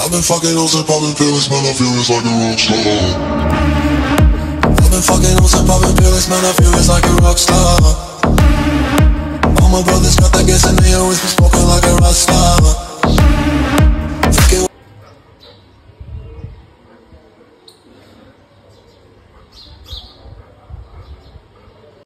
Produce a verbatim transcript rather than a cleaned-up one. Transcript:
I've been fucking hoes and popping pills, man, I feel it's like a rock star. I've been fucking hoes and popping pills, man, I feel it's like a rock star. All my brothers got that gas and they always been smoking.